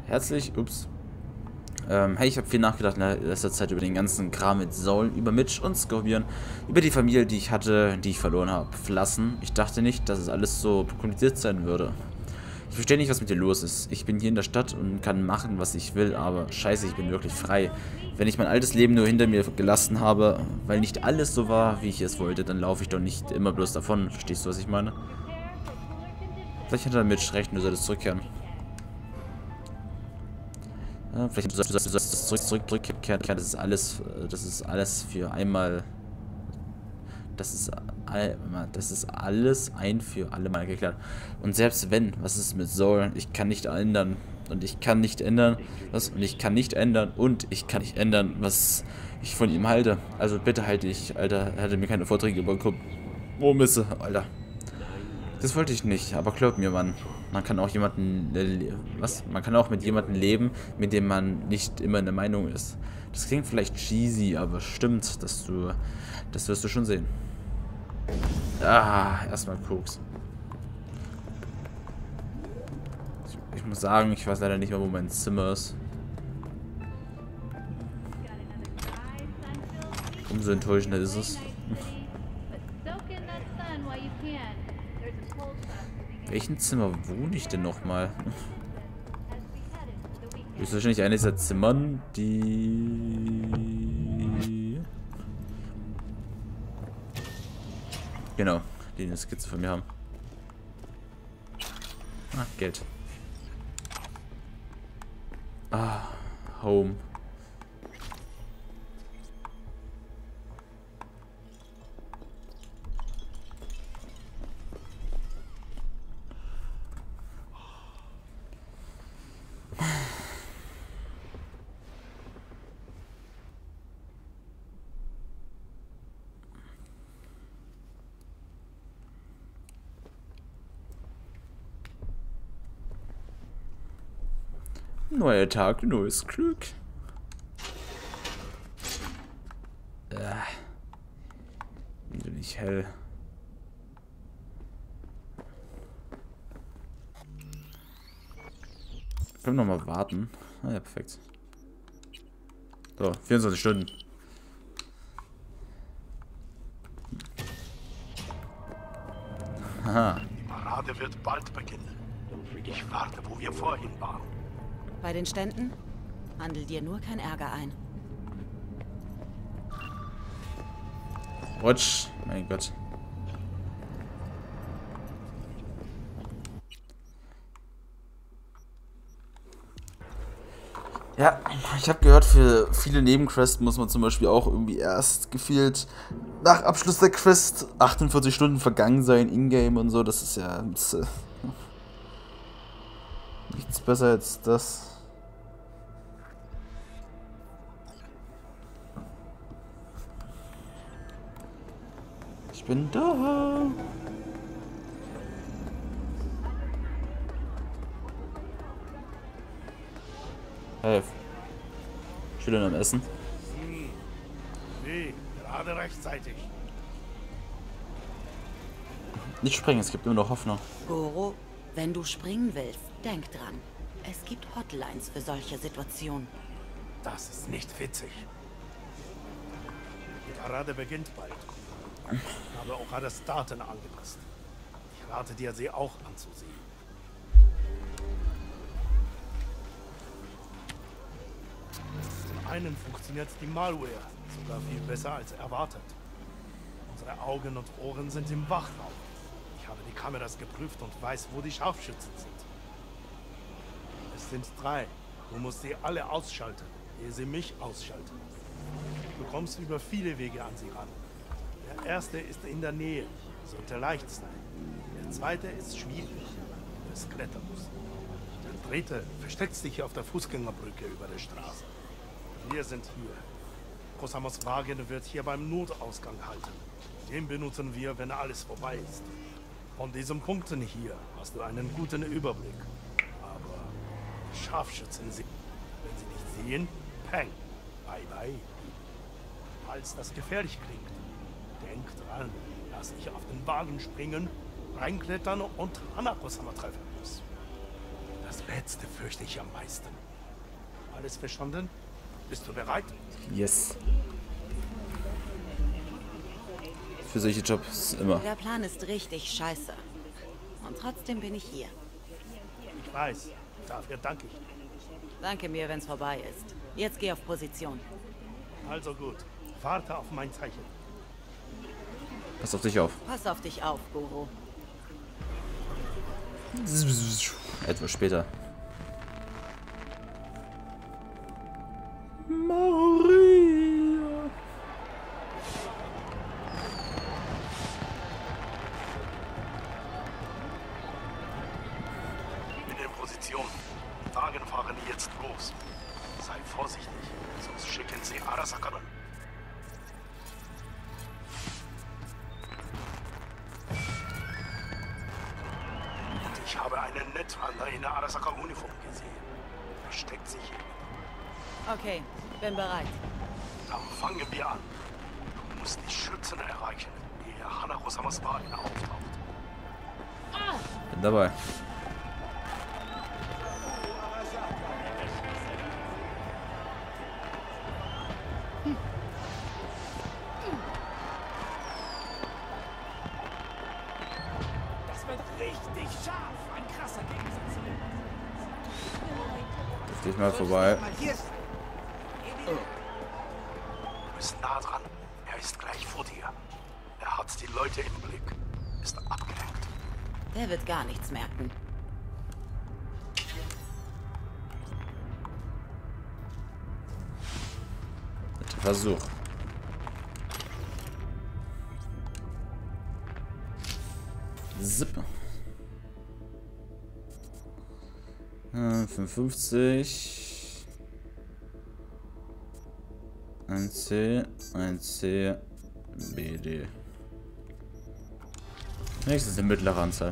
Herzlich, ups. Hey, ich habe viel nachgedacht in letzter Zeit über den ganzen Kram mit Soul, über Mitch und Scorpion, über die Familie, die ich hatte, die ich verloren habe. Verlassen. Ich dachte nicht, dass es alles so kompliziert sein würde. Ich verstehe nicht, was mit dir los ist. Ich bin hier in der Stadt und kann machen, was ich will, aber scheiße, ich bin wirklich frei. Wenn ich mein altes Leben nur hinter mir gelassen habe, weil nicht alles so war, wie ich es wollte, dann laufe ich doch nicht immer bloß davon. Verstehst du, was ich meine? Vielleicht hat er Mitch recht und du solltest zurückkehren. Ja, vielleicht solltest du zurückkehren. Das ist alles für einmal. Das ist alles ein für alle Mal geklärt. Und selbst wenn, was ist mit Soul? Ich kann nicht ändern. Und ich kann nicht ändern, was? Und ich kann nicht ändern. Und ich kann nicht ändern, was ich von ihm halte. Also bitte halte ich, Alter. Er hatte mir keine Vorträge bekommen. Oh, Misse, Alter. Das wollte ich nicht, aber glaub mir, Mann. Man kann auch jemanden, Man kann auch mit jemandem leben, mit dem man nicht immer in der Meinung ist. Das klingt vielleicht cheesy, aber stimmt, das wirst du schon sehen. Ah, erstmal Koks. Ich muss sagen, ich weiß leider nicht mehr, wo mein Zimmer ist. Umso enttäuschender ist es. Welchen Zimmer wohne ich denn nochmal? Ist wahrscheinlich eines der Zimmern, die... Genau, die eine Skizze von mir haben. Ah, Geld. Ah, Home. Neuer Tag, neues Glück. Wieder nicht hell. Können wir noch mal warten. Ah ja, perfekt. So, 24 Stunden. Haha. Die Parade wird bald beginnen. Ich warte, wo wir vorhin waren. Bei den Ständen? Handel dir nur kein Ärger ein. Watch, mein Gott. Ja, ich habe gehört, für viele Nebenquests muss man zum Beispiel auch irgendwie erst gefühlt nach Abschluss der Quest 48 Stunden vergangen sein, in-game und so. Das ist ja nichts besser als das. Ich bin da. Hey. Schön am Essen. Wie? Gerade rechtzeitig. Nicht springen, es gibt immer noch Hoffnung. Goro, wenn du springen willst, denk dran. Es gibt Hotlines für solche Situationen. Das ist nicht witzig. Die Parade beginnt bald. Ich habe auch alles Daten angepasst. Ich rate dir, sie auch anzusehen. Zum einen funktioniert die Malware sogar viel besser als erwartet. Unsere Augen und Ohren sind im Wachraum. Ich habe die Kameras geprüft und weiß, wo die Scharfschützen sind. Es sind 3. Du musst sie alle ausschalten, ehe sie mich ausschalten. Du kommst über viele Wege an sie ran. Der erste ist in der Nähe, sollte leicht sein. Der zweite ist schwierig, du es klettern musst. Der dritte versteckt sich auf der Fußgängerbrücke über der Straße. Wir sind hier. Kosamos Wagen wird hier beim Notausgang halten. Den benutzen wir, wenn alles vorbei ist. Von diesen Punkten hier hast du einen guten Überblick. Aber Scharfschützen sehen. Wenn sie dich sehen, peng, bye bye. Falls das gefährlich klingt, denk dran, dass ich auf den Wagen springen, reinklettern und Hanako-sama treffen muss. Das Bett letzte fürchte ich am meisten. Alles verstanden? Bist du bereit? Yes. Für solche Jobs immer. Der Plan ist richtig scheiße. Und trotzdem bin ich hier. Ich weiß. Dafür danke ich. Danke mir, wenn's vorbei ist. Jetzt geh auf Position. Also gut. Warte auf mein Zeichen. Pass auf dich auf. Pass auf dich auf, Guru. Etwas später. Maria. Bin in Position. Die Wagen fahren jetzt los. Sei vorsichtig, sonst schicken sie Arasaka. Ich habe einen Netrunner in der Arasaka-Uniform gesehen. Versteckt sich hier. Okay, bin bereit. Dann fangen wir an. Du musst die Schützen erreichen, ehe Hanako-samas Wagen auftaucht. Bin dabei. Das wird richtig scharf. Ein krasser Gegensatz. Jetzt geh ich mal vorbei. Du bist nah dran. Er ist gleich vor dir. Er hat die Leute im Blick. Ist abgelenkt. Der wird gar nichts merken. Netter Versuch. Zip. 55. 1C, 1C, BD. Nächstes eine mittlere Anzahl.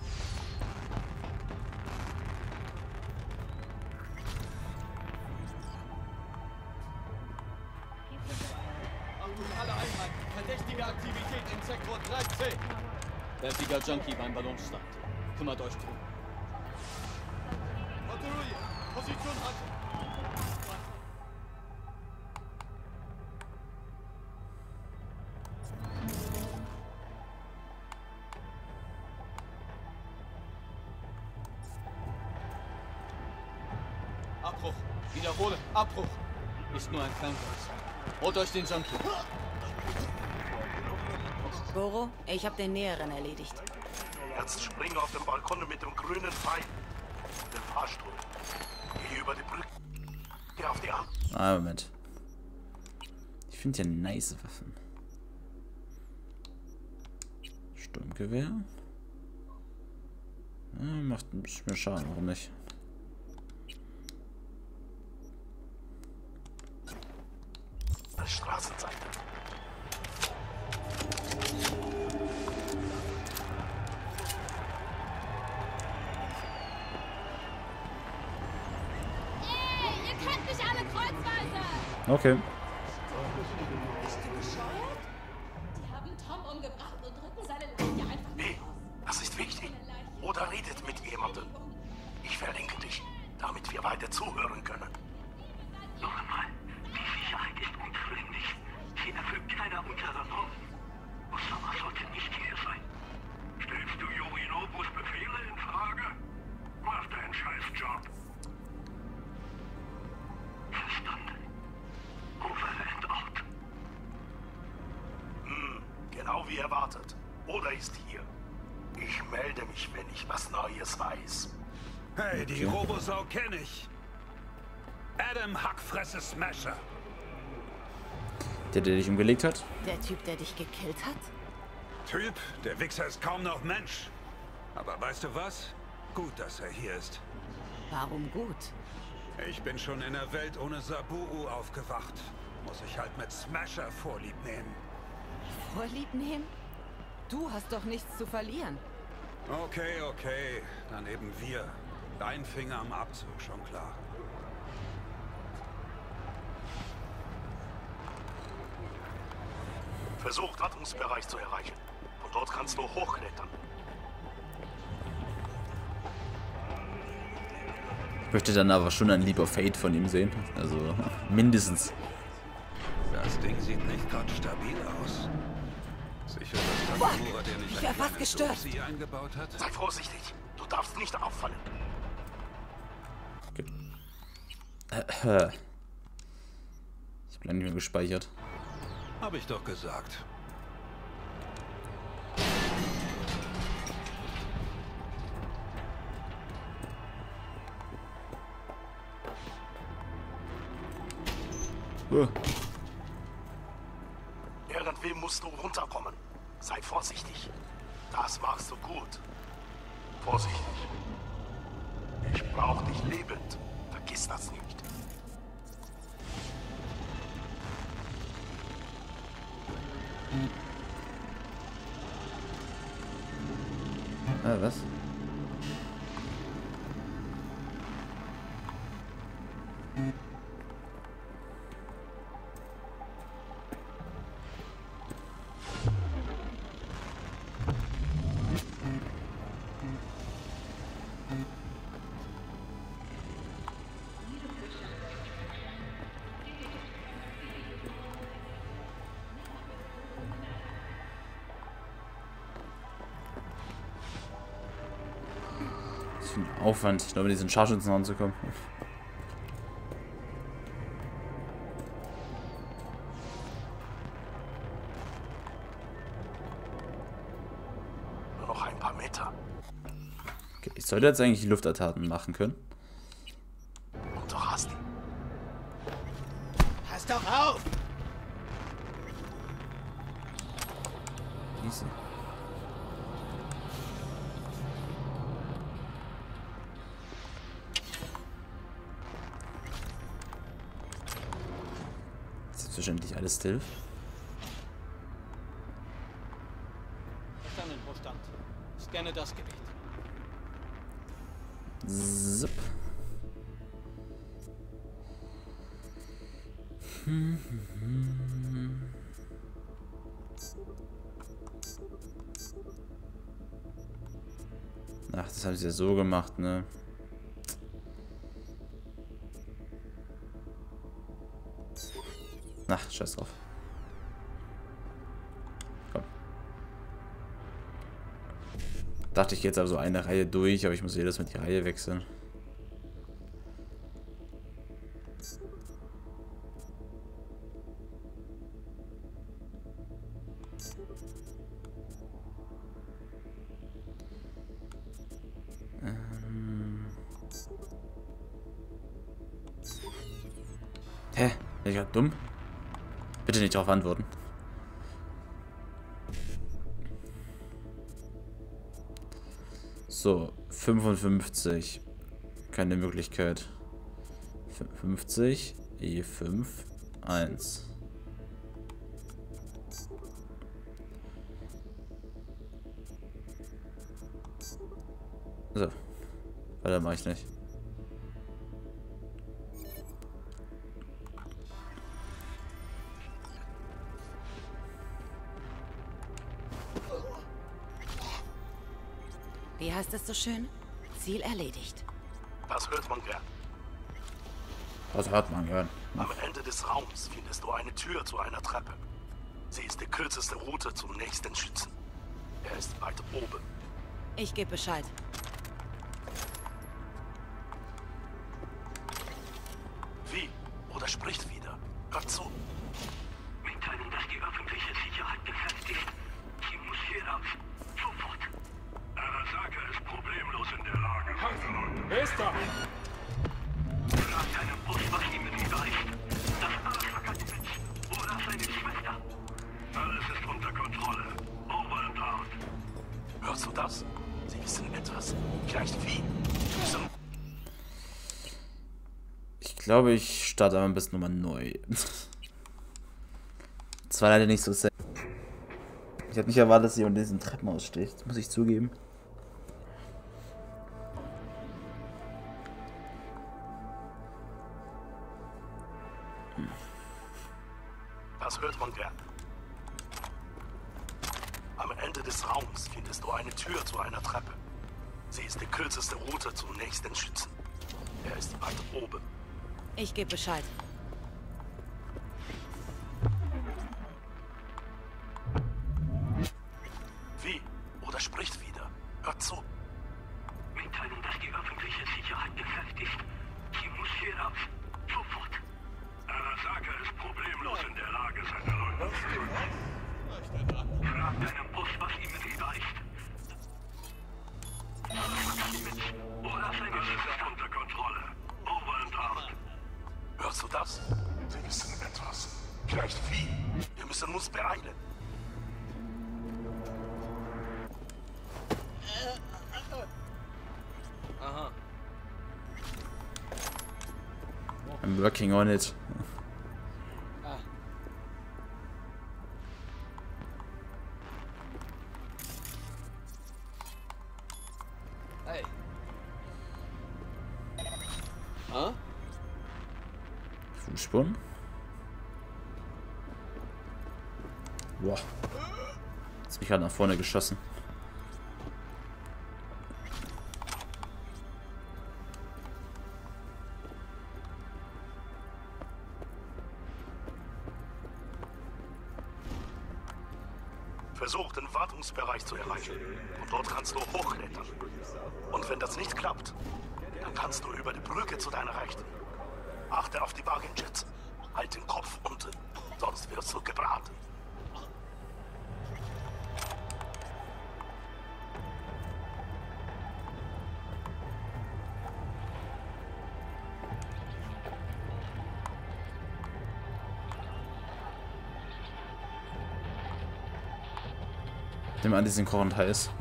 Achtung, alle Einheiten. Verdächtige Aktivität im Sektor 13. Fertiger Junkie beim Ballonstart. Kümmert euch drum. Patrouille, Position halten. Abbruch. Wiederhole. Abbruch. Ist nur ein Krankheit. Holt euch den Junkie. Goro, ich habe den Näheren erledigt. Jetzt spring auf den Balkon mit dem grünen Pfeil. Den Fahrstuhl. Geh über die Brücke. Geh auf die Arme. Ah, Moment. Ich finde ja nice Waffen. Sturmgewehr. Ja, macht ein bisschen mehr Schaden, warum nicht? Straßenseite. Ihr kennt mich alle kreuzweise! Okay. Bist du bescheuert? Die haben Tom umgebracht und drücken seine Leiche einfach Nee, das ist wichtig. Oder redet mit jemandem. Ich verlinke dich, damit wir weiter zuhören können. Noch einmal, die Sicherheit ist notwendig. Hier erfüllt keiner unserer Normen. Osama sollte nicht hier sein. Stellst du Yorinobus Befehle in Frage? Mach deinen Scheißjob. Verstanden. Over and out. Genau wie erwartet. Oder ist hier. Ich melde mich, wenn ich was Neues weiß. Hey, die Robosau kenne ich. Adam Hackfresse Smasher. Der dich umgelegt hat? Der Typ, der dich gekillt hat? Typ, der Wichser ist kaum noch Mensch. Aber weißt du was? Gut, dass er hier ist. Warum gut? Ich bin schon in der Welt ohne Saburo aufgewacht. Muss ich halt mit Smasher Vorlieb nehmen. Vorlieb nehmen? Du hast doch nichts zu verlieren. Okay, okay. Dann eben wir. Dein Finger am Abzug, schon klar. Versuch, Rettungsbereich zu erreichen. Von dort kannst du hochklettern. Möchte dann aber schon ein Leap of Fate von ihm sehen. Also mindestens. Das Ding sieht nicht gerade stabil aus. Sicher, dass Takemura der nicht Ich wär fast gestört. sie eingebaut hat? Sei vorsichtig. Du darfst nicht auffallen. Okay. Ich habe nicht mehr gespeichert. Hab ich doch gesagt. Irgendwie musst du runterkommen. Sei vorsichtig. Das machst du gut. Vorsichtig. Ich brauch dich lebend. Vergiss das nicht. Was? Aufwand, ich glaube, diesen Scharfschützen ranzukommen. Nur noch ein paar Meter. Okay, ich sollte jetzt eigentlich Luftattacken machen können. Und du hast ihn. Pass doch auf! Easy. Selbstverständlich alles still. Verstanden, wo stand. Scanne das Gebiet. Zip. Ach, das haben sie ja so gemacht, ne? Ach, scheiß drauf. Komm. Dachte ich, gehe jetzt aber so eine Reihe durch, aber ich muss jedes Mal die Reihe wechseln. Hä? Bin ich grad dumm? Bitte nicht darauf antworten. So, 55. Keine Möglichkeit. 50, E5, 1. So. Weiter mache ich nicht. Wie heißt es so schön? Ziel erledigt. Das hört man gern. Das hört man gern. Am Ende des Raums findest du eine Tür zu einer Treppe. Sie ist die kürzeste Route zum nächsten Schützen. Er ist weit oben. Ich gebe Bescheid. Wie? Oder spricht wieder. Hört zu. Mitteilung, dass die öffentliche Sicherheit gefährdet ist. Sie muss hier raus. Sofort. Arasaka ist problemlos in der Lage. Wer ist da? Frag deinen Bus, was ihm überreicht. Das Arasaka ist oder seine Schwester. Alles ist unter Kontrolle. Over and out. Hörst du das? Sie wissen etwas. Vielleicht wie. Müssen Ich glaube, ich starte aber ein bisschen nochmal neu. Das war leider nicht so sehr. Ich habe nicht erwartet, dass jemand in diesem Treppenhaus steht. Das muss ich zugeben. Das hört man gern. Am Ende des Raums findest du eine Tür zu einer Treppe. Sie ist die kürzeste Route zum nächsten Schützen. Er ist Ich gebe Bescheid. Wie? Oder spricht wieder. Hört zu. Mitteilen, dass die öffentliche Sicherheit gefährdet ist. Sie muss hier raus. Sofort. Arasaka ist problemlos in der Lage, seine Leute zu schützen. Frag deinen Boss, was ihm nicht reicht. Alles ist unter Kontrolle. Over and out. Hörst du das? Wir wissen etwas. Vielleicht viel. Wir müssen uns beeilen. Aha. I'm working on it. Hey. Huh? Fußspuren. Boah. Jetzt mich halt nach vorne geschossen. Versuch, den Wartungsbereich zu erreichen. Und dort kannst du hochklettern. Und wenn das nicht klappt, dann kannst du über die Brücke zu deiner Rechten. Achte auf die Wagenjets. Halt den Kopf unten, sonst wirst du gebraten. Nimm an, die sind kochend heiß.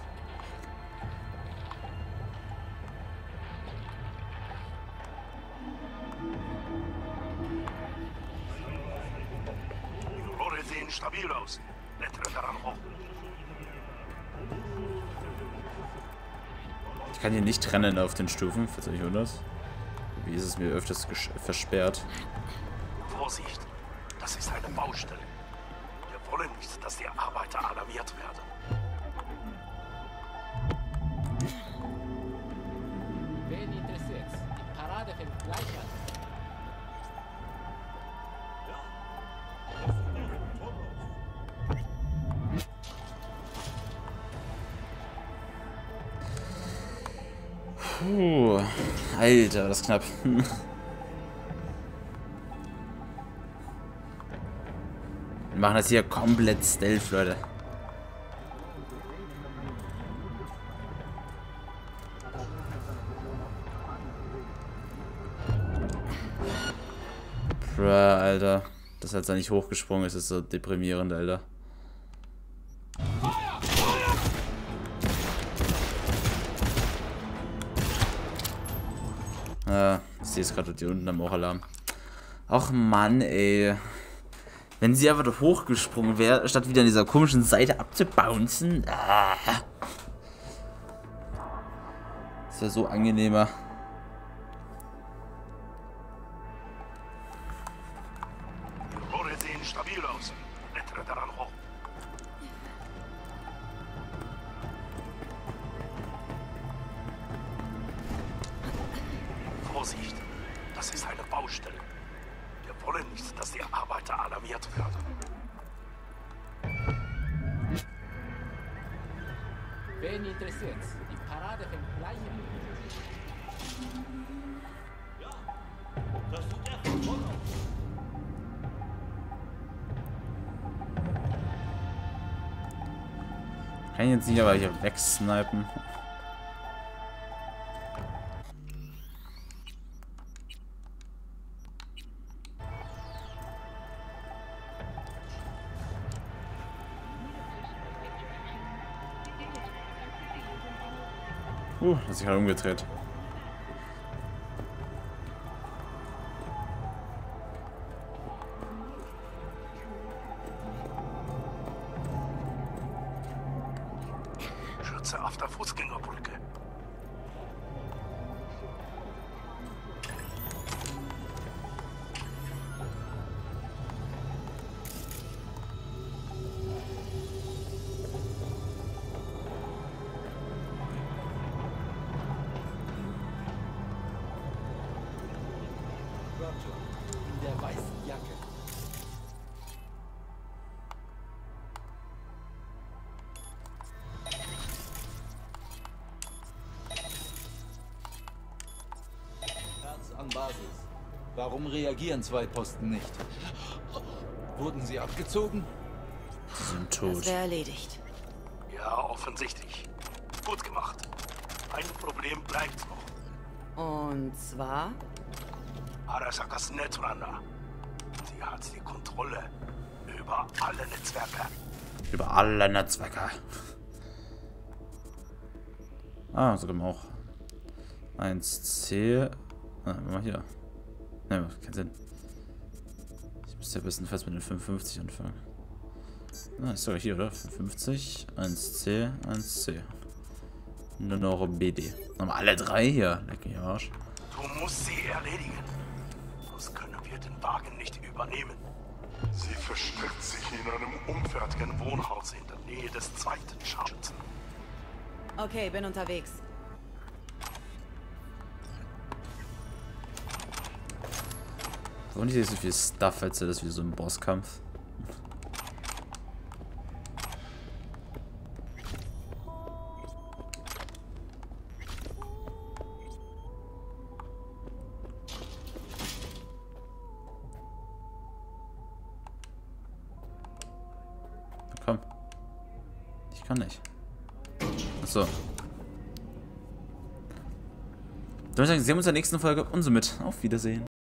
Die Rohre sehen stabil aus. Klettere daran hoch. Ich kann hier nicht trennen auf den Stufen, falls ihr euch wundert. Wie ist es mir öfters versperrt. Vorsicht, das ist eine Baustelle. Wir wollen nicht, dass die Arbeiter alarmiert werden. Wen interessiert's? Die Parade fängt gleich an. Puh, Alter, das ist knapp. Wir machen das hier komplett Stealth, Leute. Bruh, Alter. Das als er nicht hochgesprungen ist, ist so deprimierend, Alter. Ich sehe es gerade hier unten am Hochalarm. Ach Mann, ey. Wenn sie einfach doch hochgesprungen wäre, statt wieder an dieser komischen Seite abzubouncen. Das wäre so angenehmer. Die Rohre sehen stabil aus. Klettere daran hoch. Vorsicht, das ist eine Baustelle. Wir wollen nicht, dass die Arbeiter alarmiert werden. Wen interessiert's? Die Parade fängt gleich an. Kann ich jetzt nicht aber hier wegsnipen. Hat sich halt umgedreht. Schütze auf der Fußgängerbrücke. Major. In der weißen Jacke. Herz an Basis. Warum reagieren 2 Posten nicht? Wurden sie abgezogen? Sie sind Das tot. wäre erledigt. Ja, offensichtlich. Gut gemacht. Ein Problem bleibt noch. Und zwar? Arasakas Netrunner. Sie hat die Kontrolle über alle Netzwerke. Über alle Netzwerke. Ah, sogar auch 1C. Ah, mal hier. Ne, macht keinen Sinn. Ich müsste ja ein bisschen fest mit den 55 anfangen. Ah, ist sogar hier, oder? 55, 1C, 1C. Nur noch BD. Haben wir alle 3 hier. Leck mich am Arsch. Du musst sie erledigen. Sonst können wir den Wagen nicht übernehmen. Sie versteckt sich in einem unfertigen Wohnhaus in der Nähe des 2. Scharfschützen. Okay, bin unterwegs. Warum nicht so viel Stuff, als wäre das wie so ein Bosskampf? Komm. Ich kann nicht. Achso. Dann würde ich sagen, sehen wir uns in der nächsten Folge und somit auf Wiedersehen.